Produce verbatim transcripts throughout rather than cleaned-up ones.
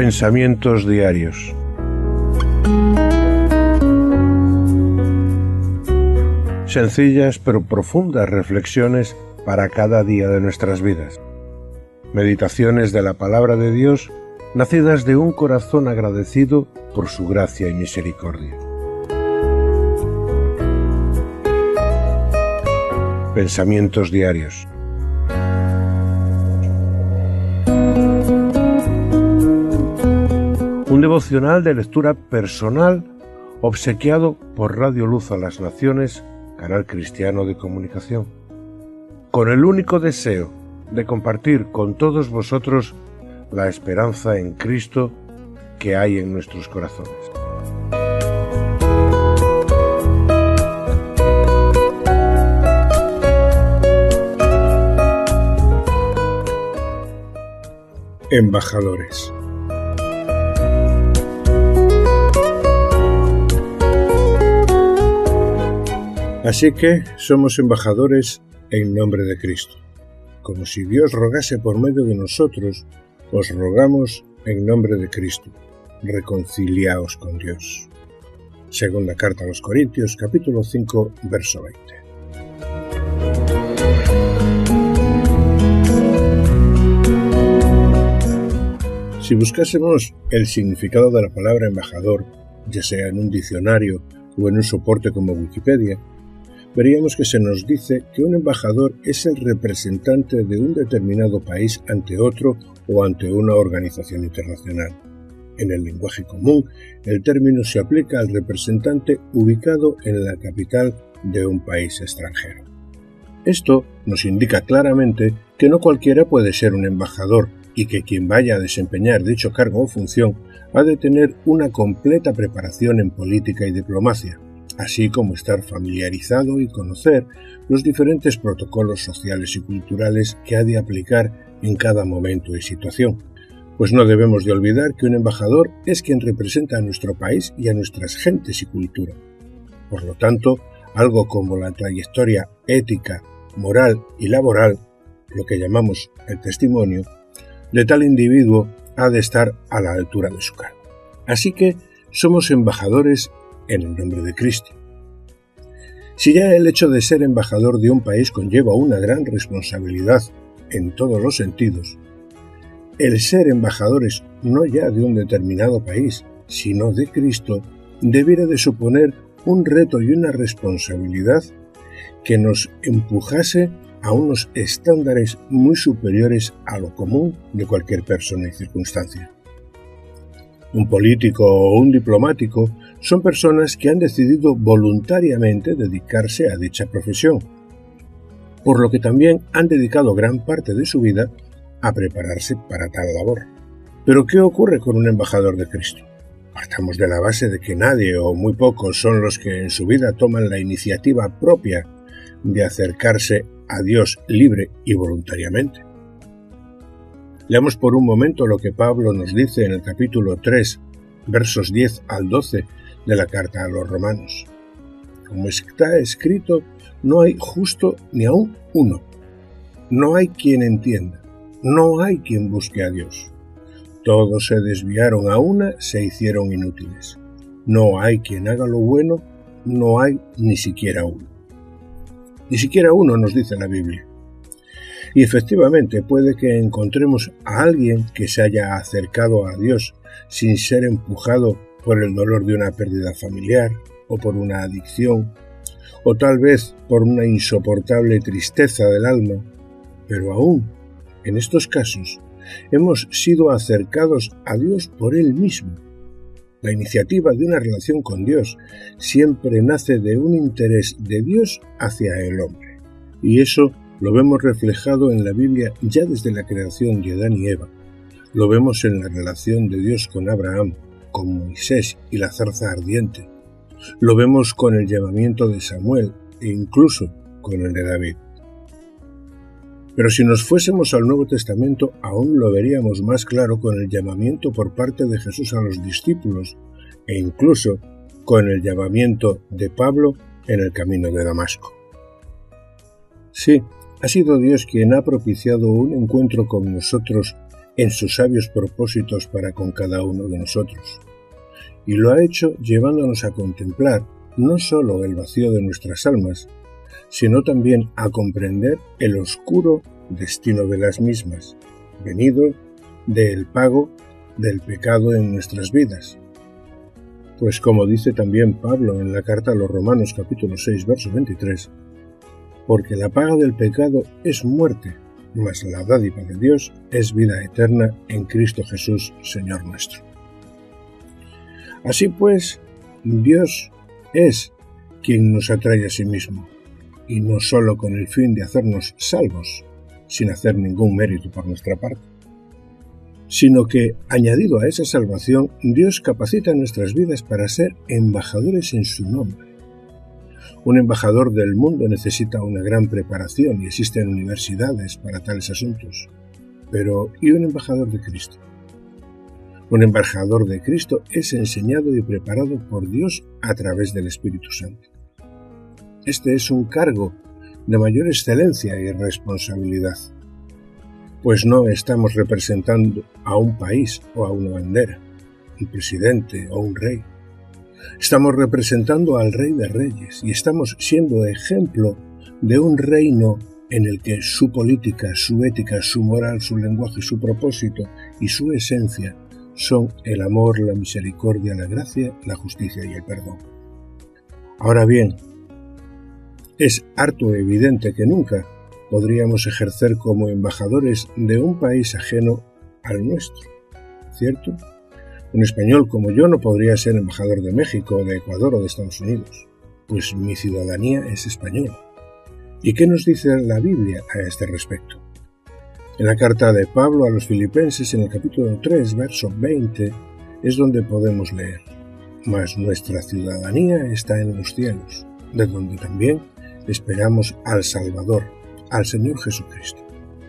Pensamientos diarios. Sencillas pero profundas reflexiones para cada día de nuestras vidas. Meditaciones de la palabra de Dios, nacidas de un corazón agradecido por su gracia y misericordia. Pensamientos diarios. Un devocional de lectura personal obsequiado por Radio Luz a las Naciones, canal cristiano de comunicación, con el único deseo de compartir con todos vosotros la esperanza en Cristo que hay en nuestros corazones. Embajadores. Así que somos embajadores en nombre de Cristo. Como si Dios rogase por medio de nosotros, os rogamos en nombre de Cristo. Reconciliaos con Dios. Segunda carta a los Corintios, capítulo cinco, verso veinte. Si buscásemos el significado de la palabra embajador, ya sea en un diccionario o en un soporte como Wikipedia, veríamos que se nos dice que un embajador es el representante de un determinado país ante otro o ante una organización internacional. En el lenguaje común, el término se aplica al representante ubicado en la capital de un país extranjero. Esto nos indica claramente que no cualquiera puede ser un embajador y que quien vaya a desempeñar dicho cargo o función ha de tener una completa preparación en política y diplomacia, así como estar familiarizado y conocer los diferentes protocolos sociales y culturales que ha de aplicar en cada momento y situación. Pues no debemos de olvidar que un embajador es quien representa a nuestro país y a nuestras gentes y cultura. Por lo tanto, algo como la trayectoria ética, moral y laboral, lo que llamamos el testimonio, de tal individuo ha de estar a la altura de su cargo. Así que somos embajadores en el nombre de Cristo. Si ya el hecho de ser embajador de un país conlleva una gran responsabilidad en todos los sentidos, el ser embajadores no ya de un determinado país, sino de Cristo, debiera de suponer un reto y una responsabilidad que nos empujase a unos estándares muy superiores a lo común de cualquier persona y circunstancia. Un político o un diplomático son personas que han decidido voluntariamente dedicarse a dicha profesión, por lo que también han dedicado gran parte de su vida a prepararse para tal labor. Pero ¿qué ocurre con un embajador de Cristo? Partamos de la base de que nadie o muy pocos son los que en su vida toman la iniciativa propia de acercarse a Dios libre y voluntariamente. Leamos por un momento lo que Pablo nos dice en el capítulo tres, versos diez al doce de la carta a los Romanos. Como está escrito, no hay justo ni aun uno. No hay quien entienda. No hay quien busque a Dios. Todos se desviaron a una, se hicieron inútiles. No hay quien haga lo bueno, no hay ni siquiera uno. Ni siquiera uno, nos dice la Biblia. Y efectivamente puede que encontremos a alguien que se haya acercado a Dios sin ser empujado por el dolor de una pérdida familiar o por una adicción, o tal vez por una insoportable tristeza del alma, pero aún en estos casos hemos sido acercados a Dios por Él mismo. La iniciativa de una relación con Dios siempre nace de un interés de Dios hacia el hombre, y eso lo vemos reflejado en la Biblia ya desde la creación de Adán y Eva. Lo vemos en la relación de Dios con Abraham, con Moisés y la zarza ardiente. Lo vemos con el llamamiento de Samuel e incluso con el de David. Pero si nos fuésemos al Nuevo Testamento, aún lo veríamos más claro con el llamamiento por parte de Jesús a los discípulos e incluso con el llamamiento de Pablo en el camino de Damasco. Sí, ha sido Dios quien ha propiciado un encuentro con nosotros en sus sabios propósitos para con cada uno de nosotros. Y lo ha hecho llevándonos a contemplar no sólo el vacío de nuestras almas, sino también a comprender el oscuro destino de las mismas, venido del pago del pecado en nuestras vidas. Pues como dice también Pablo en la carta a los Romanos capítulo seis, verso veintitrés, porque la paga del pecado es muerte, mas la dádiva de Dios es vida eterna en Cristo Jesús, Señor nuestro. Así pues, Dios es quien nos atrae a sí mismo, y no sólo con el fin de hacernos salvos, sin hacer ningún mérito por nuestra parte, sino que, añadido a esa salvación, Dios capacita nuestras vidas para ser embajadores en su nombre. Un embajador del mundo necesita una gran preparación y existen universidades para tales asuntos. Pero, ¿y un embajador de Cristo? Un embajador de Cristo es enseñado y preparado por Dios a través del Espíritu Santo. Este es un cargo de mayor excelencia y responsabilidad, pues no estamos representando a un país o a una bandera, un presidente o un rey. Estamos representando al Rey de Reyes y estamos siendo ejemplo de un reino en el que su política, su ética, su moral, su lenguaje, su propósito y su esencia son el amor, la misericordia, la gracia, la justicia y el perdón. Ahora bien, es harto evidente que nunca podríamos ejercer como embajadores de un país ajeno al nuestro, ¿cierto? Un español como yo no podría ser embajador de México, de Ecuador o de Estados Unidos, pues mi ciudadanía es española. ¿Y qué nos dice la Biblia a este respecto? En la carta de Pablo a los Filipenses, en el capítulo tres, verso veinte, es donde podemos leer: «Mas nuestra ciudadanía está en los cielos, de donde también esperamos al Salvador, al Señor Jesucristo».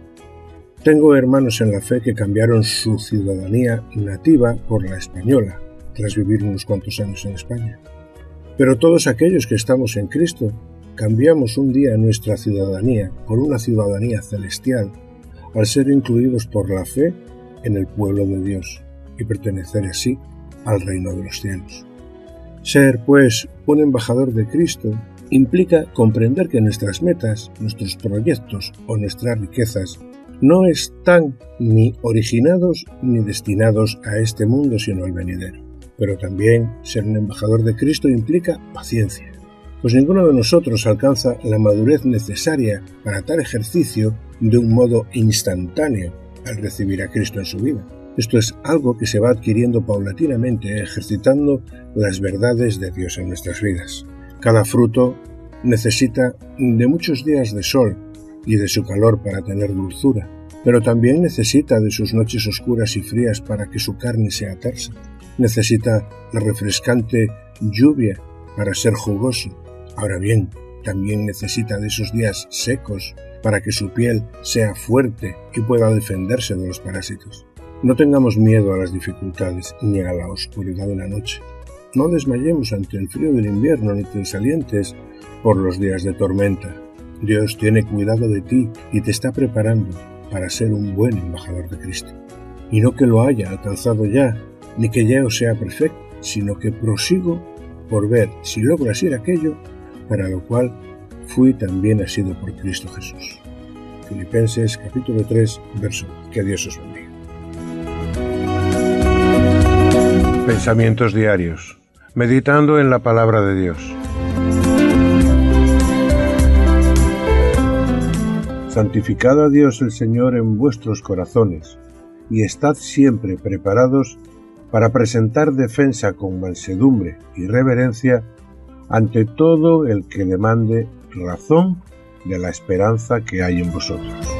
Tengo hermanos en la fe que cambiaron su ciudadanía nativa por la española, tras vivir unos cuantos años en España. Pero todos aquellos que estamos en Cristo cambiamos un día nuestra ciudadanía por una ciudadanía celestial, al ser incluidos por la fe en el pueblo de Dios y pertenecer así al reino de los cielos. Ser, pues, un embajador de Cristo implica comprender que nuestras metas, nuestros proyectos o nuestras riquezas no están ni originados ni destinados a este mundo sino al venidero. Pero también ser un embajador de Cristo implica paciencia, pues ninguno de nosotros alcanza la madurez necesaria para tal ejercicio de un modo instantáneo al recibir a Cristo en su vida. Esto es algo que se va adquiriendo paulatinamente, ejercitando las verdades de Dios en nuestras vidas. Cada fruto necesita de muchos días de sol y de su calor para tener dulzura, pero también necesita de sus noches oscuras y frías para que su carne sea tersa. Necesita la refrescante lluvia para ser jugoso. Ahora bien, también necesita de esos días secos para que su piel sea fuerte y pueda defenderse de los parásitos. No tengamos miedo a las dificultades ni a la oscuridad de la noche. No desmayemos ante el frío del invierno ni te desalientes por los días de tormenta. Dios tiene cuidado de ti y te está preparando para ser un buen embajador de Cristo. Y no que lo haya alcanzado ya, ni que ya sea perfecto, sino que prosigo por ver si logro asir aquello para lo cual fui también asido por Cristo Jesús. Filipenses capítulo tres, verso uno. Que Dios os bendiga. Pensamientos diarios. Meditando en la palabra de Dios. Santificad a Dios el Señor en vuestros corazones, y estad siempre preparados para presentar defensa con mansedumbre y reverencia ante todo el que demande razón de la esperanza que hay en vosotros.